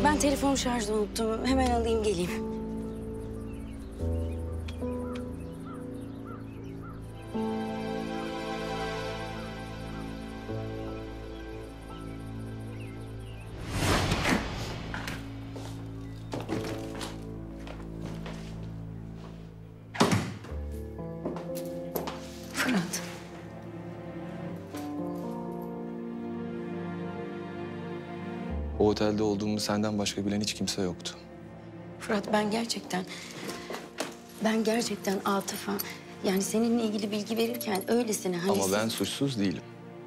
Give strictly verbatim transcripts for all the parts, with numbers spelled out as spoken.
Ben telefonu şarjda unuttum. Hemen alayım geleyim. Fırat. O otelde olduğumu senden başka bilen hiç kimse yoktu. Fırat ben gerçekten... Ben gerçekten Atıf'a... Yani seninle ilgili bilgi verirken öylesine hani... Ama ben suçsuz değilim.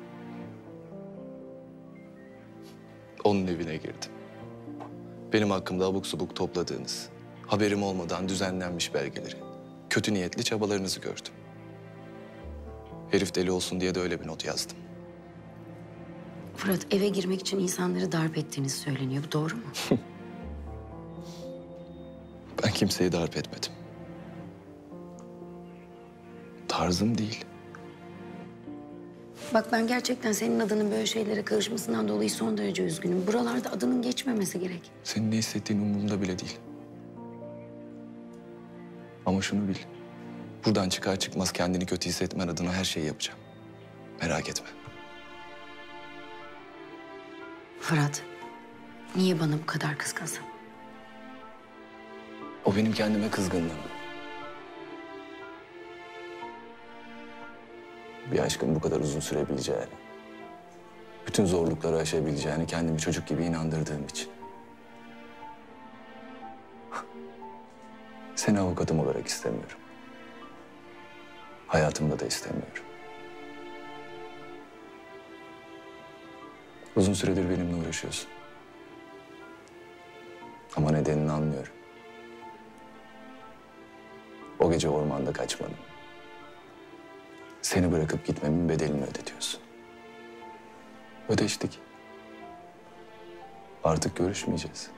Onun evine girdim. Benim hakkımda abuk subuk topladığınız, haberim olmadan düzenlenmiş belgeleri, kötü niyetli çabalarınızı gördüm. Herif deli olsun diye de öyle bir not yazdım. Fırat eve girmek için insanları darp ettiğiniz söyleniyor. Bu doğru mu? Ben kimseyi darp etmedim. Tarzım değil. Bak ben gerçekten senin adının böyle şeylere karışmasından dolayı son derece üzgünüm. Buralarda adının geçmemesi gerek. Senin ne hissettiğin umurumda bile değil. Ama şunu bil. Buradan çıkar çıkmaz kendini kötü hissetmen adına her şeyi yapacağım. Merak etme. Fırat, niye bana bu kadar kızgınsın? O benim kendime kızgınlığım. Bir aşkın bu kadar uzun sürebileceğini, bütün zorlukları aşabileceğini kendimi çocuk gibi inandırdığım için. Seni avukatım olarak istemiyorum. Hayatımda da istemiyorum. Uzun süredir benimle uğraşıyorsun. Ama nedenini anlıyorum. O gece ormanda kaçmanın, seni bırakıp gitmemin bedelini ödetiyorsun. Ödeştik. Artık görüşmeyeceğiz.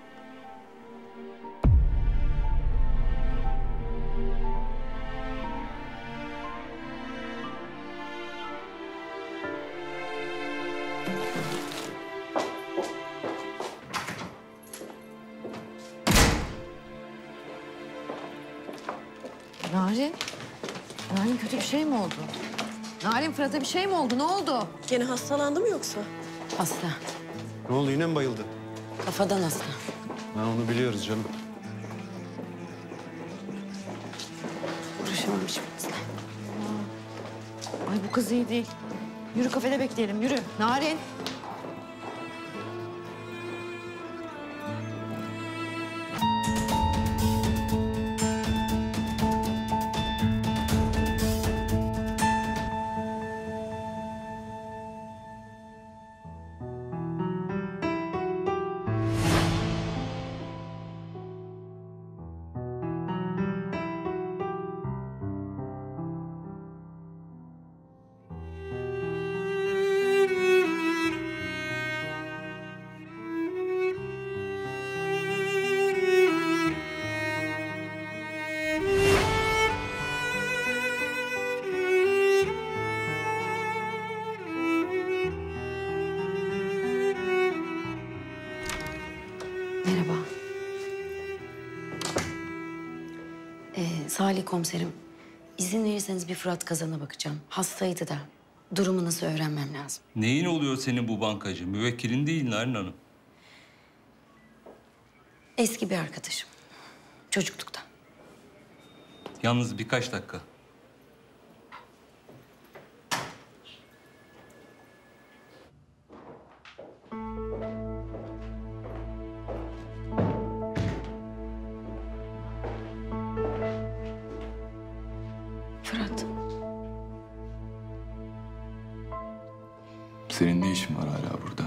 Narin, Narin kötü bir şey mi oldu? Narin Fırat'a bir şey mi oldu? Ne oldu? Gene hastalandı mı yoksa? Hasta. Ne oldu, yine mi bayıldı? Kafadan hasta. Ha, onu biliyoruz canım. Uğraşamam hiçbirinizle. Ay bu kız iyi değil. Yürü kafede bekleyelim, yürü. Narin. Merhaba. Ee, Salih komiserim, izin verirseniz bir Fırat Kazan'a bakacağım. Hastaydı da. Durumu nasıl öğrenmem lazım. Neyin oluyor senin bu bankacı? Müvekkilin değil Narin Hanım. Eski bir arkadaşım. Çocukluktan. Yalnız birkaç dakika. Fırat. Senin ne işin var hala burada?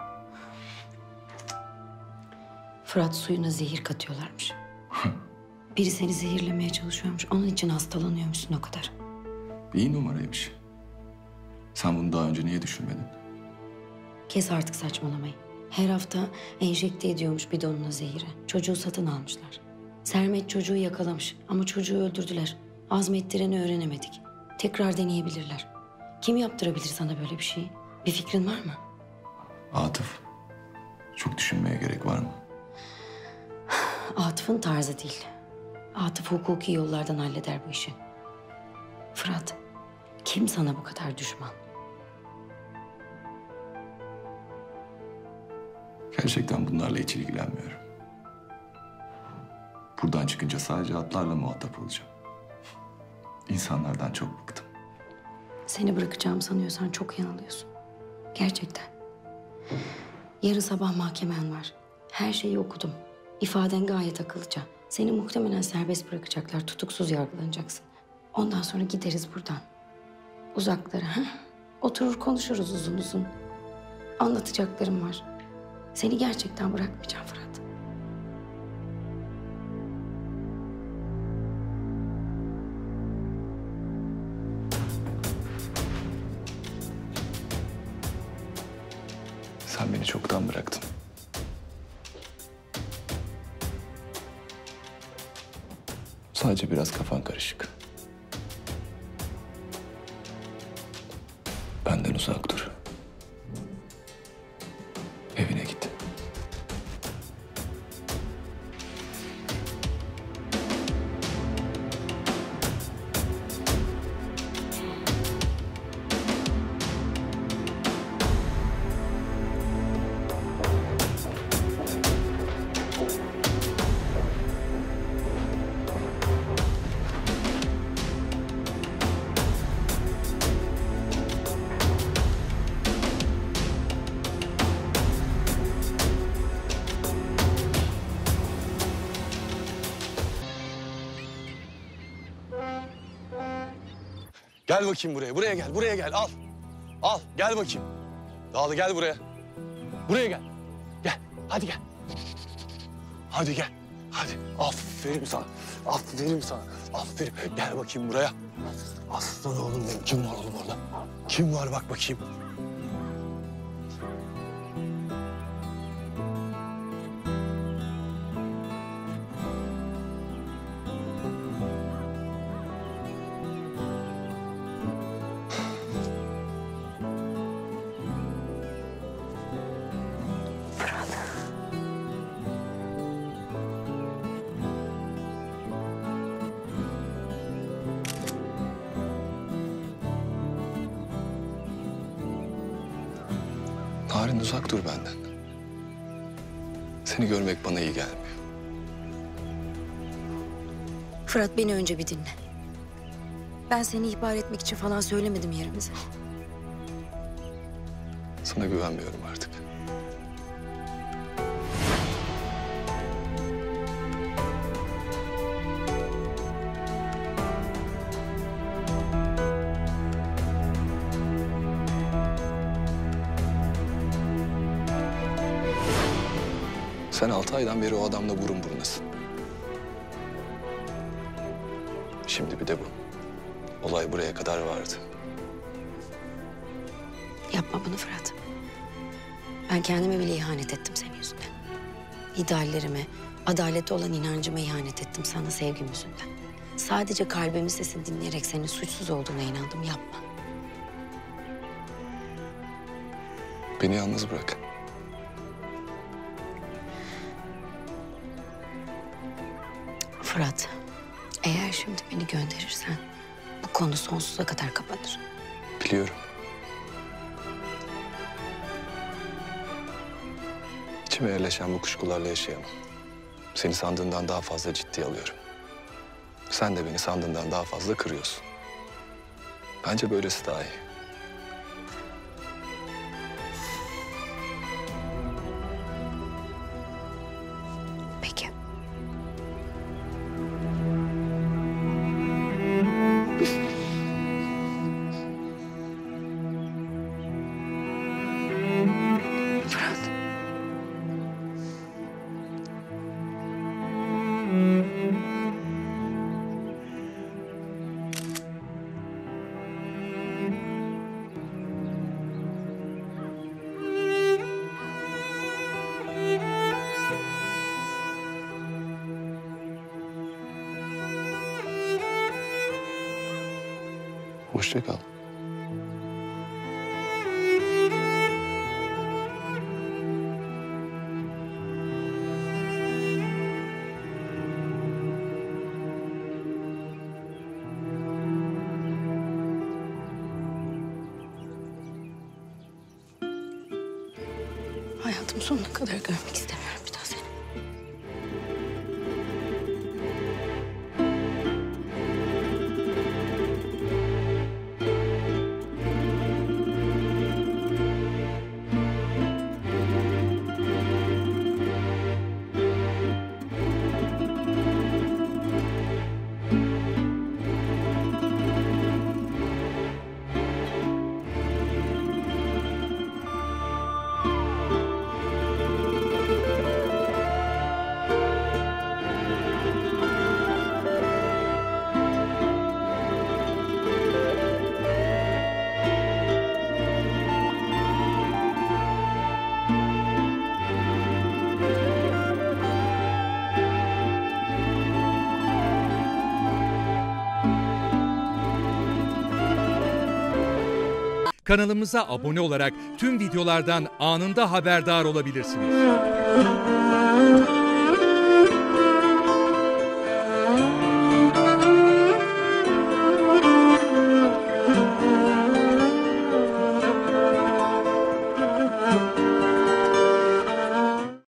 Fırat suyuna zehir katıyorlarmış. Biri seni zehirlemeye çalışıyormuş. Onun için hastalanıyormuşsun o kadar. İyi numaraymış. Sen bunu daha önce niye düşünmedin? Kes artık saçmalamayı. Her hafta enjekte ediyormuş bidonuna zehiri. Çocuğu satın almışlar. Sermet çocuğu yakalamış ama çocuğu öldürdüler. Azmettireni öğrenemedik. Tekrar deneyebilirler. Kim yaptırabilir sana böyle bir şeyi? Bir fikrin var mı? Atıf, çok düşünmeye gerek var mı? Atıf'ın tarzı değil. Atıf hukuki yollardan halleder bu işi. Fırat, kim sana bu kadar düşman? Gerçekten bunlarla hiç ilgilenmiyorum. Buradan çıkınca sadece atlarla muhatap olacağım. İnsanlardan çok bıktım. Seni bırakacağım sanıyorsan çok yanılıyorsun. Gerçekten. Yarın sabah mahkemen var. Her şeyi okudum. İfaden gayet akıllıca. Seni muhtemelen serbest bırakacaklar. Tutuksuz yargılanacaksın. Ondan sonra gideriz buradan. Uzaklara. Ha? Oturur konuşuruz uzun uzun. Anlatacaklarım var. Seni gerçekten bırakmayacağım Fırat. Sen beni çoktan bıraktın. Sadece biraz kafan karışık. Benden uzak dur. Evine git. Gel bakayım buraya. Buraya gel. Buraya gel. Al. Al. Gel bakayım. Dağlı gel buraya. Buraya gel. Gel. Hadi gel. Hadi gel. Hadi. Aferin sana. Aferin sana. Aferin. Gel bakayım buraya. Aslan oğlum benim. Kim var oğlum orada? Kim var bak bakayım. Narin uzak dur benden. Seni görmek bana iyi gelmiyor. Fırat beni önce bir dinle. Ben seni ihbar etmek için falan söylemedim yerimize. Sana güvenmiyorum artık. Sen altı aydan beri o adamla burun burunasın. Şimdi bir de bu. Olay buraya kadar vardı. Yapma bunu Fırat. Ben kendime bile ihanet ettim senin yüzünden. İdeallerime, adalete olan inancıma ihanet ettim sana sevgim yüzünden. Sadece kalbimin sesini dinleyerek senin suçsuz olduğuna inandım. Yapma. Beni yalnız bırak. Fırat, eğer şimdi beni gönderirsen bu konu sonsuza kadar kapanır. Biliyorum. İçime yerleşen bu kuşkularla yaşayamam. Seni sandığından daha fazla ciddiye alıyorum. Sen de beni sandığından daha fazla kırıyorsun. Bence böylesi daha iyi. Peki. Fırat. Hoşça kal. Hayatım sonuna kadar görmek istemiyorum bir daha seni. Kanalımıza abone olarak tüm videolardan anında haberdar olabilirsiniz.